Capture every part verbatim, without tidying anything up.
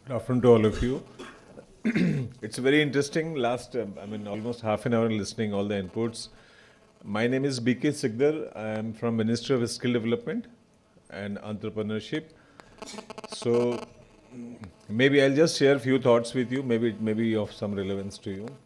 Good afternoon to all of you. It's very interesting. Last, um, I mean, almost half an hour listening all the inputs. My name is B K Sigdar. I am from Ministry of Skill Development and Entrepreneurship. So maybe I'll just share a few thoughts with you. Maybe it may be of some relevance to you.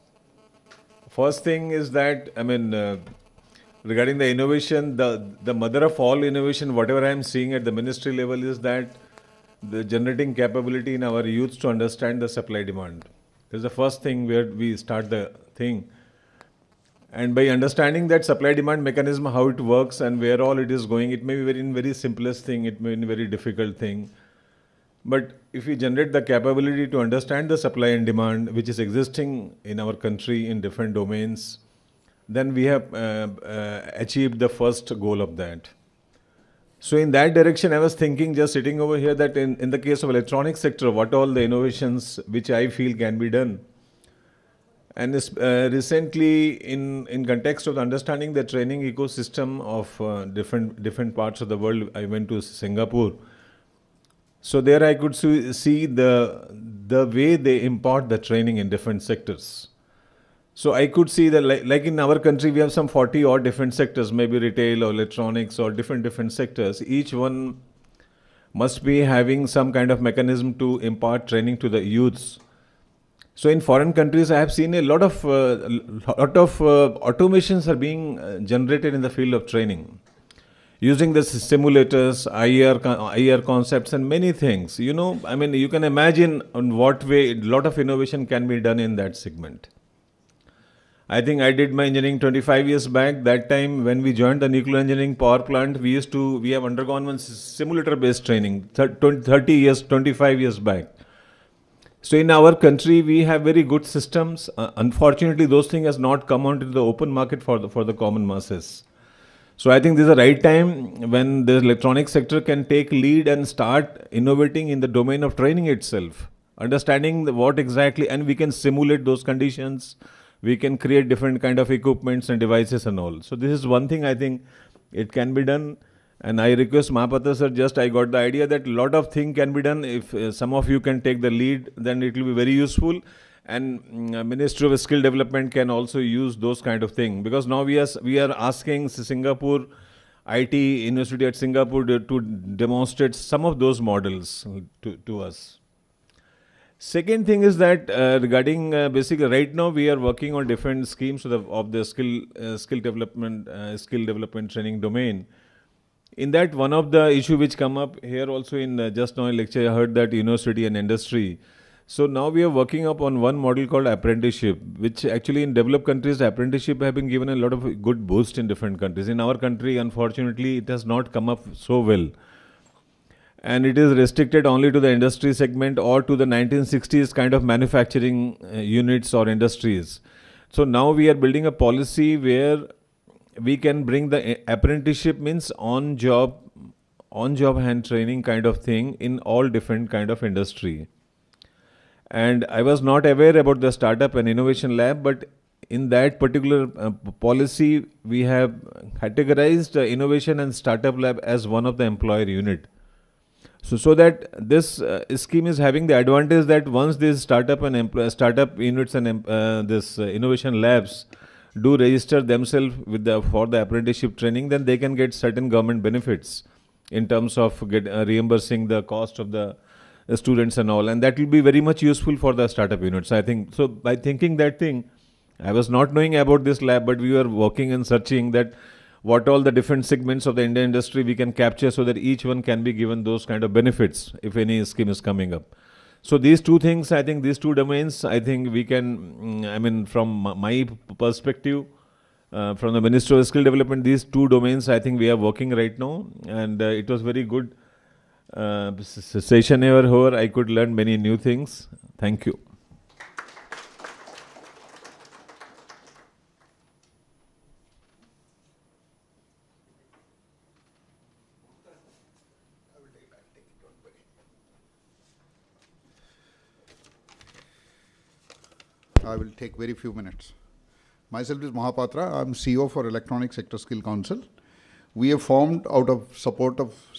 First thing is that, I mean, uh, regarding the innovation, the the mother of all innovation, whatever I am seeing at the ministry level, is that the generating capability in our youth to understand the supply demand. This is the first thing where we start the thing. And by understanding that supply demand mechanism, how it works and where all it is going, it may be very in very simplest thing, it may be a very difficult thing. But if we generate the capability to understand the supply and demand which is existing in our country in different domains, then we have uh, uh, achieved the first goal of that. So in that direction, I was thinking, just sitting over here, that in, in the case of electronic sector, what all the innovations which I feel can be done. And this, uh, recently, in, in context of understanding the training ecosystem of uh, different different parts of the world, I went to Singapore. So there I could see, see the the way they impart the training in different sectors. So I could see that, like, like in our country, we have some forty odd different sectors, maybe retail or electronics or different different sectors. Each one must be having some kind of mechanism to impart training to the youths. So in foreign countries, I have seen a lot of uh, lot of uh, automations are being uh, generated in the field of training, using the simulators, I R, I R concepts, and many things. You know, I mean, you can imagine on what way a lot of innovation can be done in that segment. I think I did my engineering twenty-five years back. That time when we joined the nuclear engineering power plant, we used to, we have undergone one simulator based training, thirty years, twenty-five years back. So in our country, we have very good systems. Uh, unfortunately, those things has not come onto the open market for the, for the common masses. So I think this is the right time when the electronic sector can take lead and start innovating in the domain of training itself, understanding the, what exactly, and we can simulate those conditions. We can create different kind of equipments and devices and all. So this is one thing I think it can be done. And I request Mahapatra sir, just I got the idea that a lot of things can be done. If uh, some of you can take the lead, then it will be very useful. And uh, Ministry of Skill Development can also use those kind of things. Because now we are, we are asking Singapore, I T University at Singapore to, to demonstrate some of those models to, to us. Second thing is that uh, regarding uh, basically right now we are working on different schemes of the, of the skill uh, skill development uh, skill development training domain. In that, one of the issue which come up here also in uh, just now in lecture, I heard that university and industry. So now we are working up on one model called apprenticeship, which actually in developed countries, apprenticeship have been given a lot of good boost in different countries. In our country, unfortunately, it has not come up so well. And it is restricted only to the industry segment or to the nineteen sixties kind of manufacturing uh, units or industries. So now we are building a policy where we can bring the apprenticeship, means on job, on job hand training kind of thing in all different kind of industry. And I was not aware about the startup and innovation lab, but in that particular uh, policy, we have categorized uh, innovation and startup lab as one of the employer unit. So, so that this uh, scheme is having the advantage that once these startup and employ, startup units and uh, this uh, innovation labs do register themselves with the for the apprenticeship training, then they can get certain government benefits in terms of get, uh, reimbursing the cost of the uh, students and all, and that will be very much useful for the startup units. I think so. By thinking that thing, I was not knowing about this lab, but we were working and searching that what all the different segments of the Indian industry we can capture so that each one can be given those kind of benefits if any scheme is coming up. So these two things, I think these two domains, I think we can, I mean, from my perspective, uh, from the Ministry of Skill Development, these two domains, I think we are working right now. And uh, it was very good uh, session ever here. I could learn many new things. Thank you. I will take very few minutes. Myself is Mahapatra. I'm C E O for Electronic Sector Skill Council. We have formed out of support of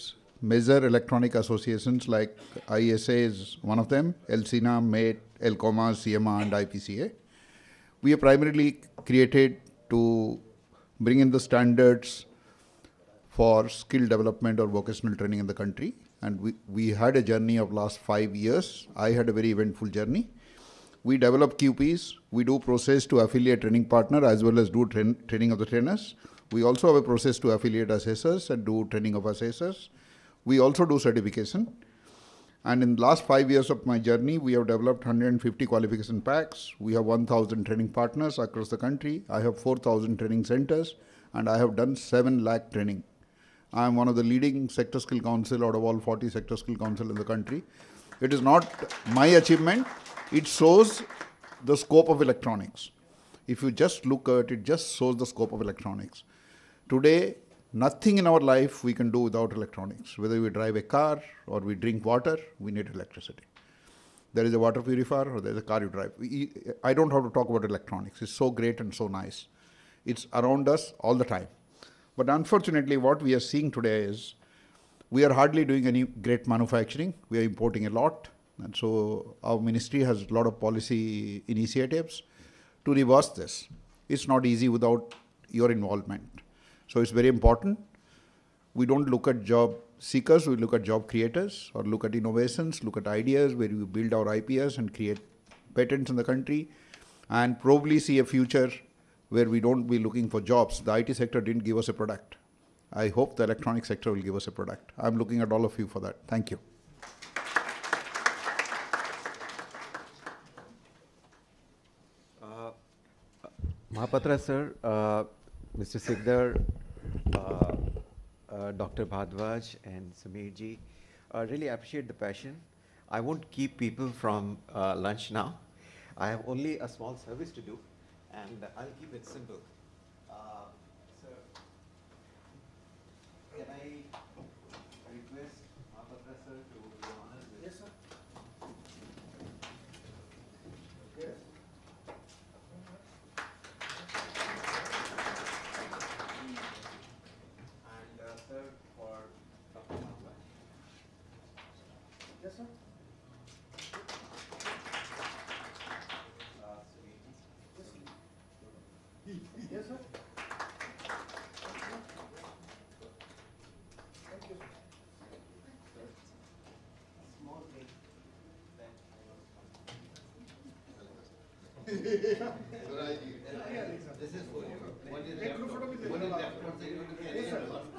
major electronic associations like I S A is one of them, ELSINA, MATE, ELCOMA, C M A, and I P C A. We are primarily created to bring in the standards for skill development or vocational training in the country. And we, we had a journey of last five years. I had a very eventful journey. We develop Q Ps. We do process to affiliate training partner as well as do train, training of the trainers. We also have a process to affiliate assessors and do training of assessors. We also do certification. And in the last five years of my journey, we have developed one hundred fifty qualification packs. We have one thousand training partners across the country. I have four thousand training centers, and I have done seven lakh training. I am one of the leading sector skill council out of all forty sector skill council in the country. It is not my achievement. It shows the scope of electronics. If you just look at it, it just shows the scope of electronics. Today, nothing in our life we can do without electronics. Whether we drive a car or we drink water, we need electricity. There is a water purifier or there is a car you drive. We, I don't have to talk about electronics. It's so great and so nice. It's around us all the time. But unfortunately, what we are seeing today is we are hardly doing any great manufacturing. We are importing a lot. And so our ministry has a lot of policy initiatives to reverse this. It's not easy without your involvement. So it's very important. We don't look at job seekers, we look at job creators, or look at innovations, look at ideas where we build our I P S and create patents in the country, and probably see a future where we don't be looking for jobs. The I T sector didn't give us a product. I hope the electronic sector will give us a product. I'm looking at all of you for that. Thank you. Uh, Mahapatra sir, uh, Mister Sikdar, uh, uh, Doctor Bhardwaj and Samir ji, uh, really appreciate the passion. I won't keep people from uh, lunch now. I have only a small service to do, and I'll keep it simple. Uh, sir, can I request Mahapatra sir to do honors with? Yes, sir. Yes. And uh, sir, for Doctor Bhardwaj. Yes, sir. Uh, Samir ji. Yes, sir. Thank you. A small thing that I was. This is for you. One is left. One is left. One is left.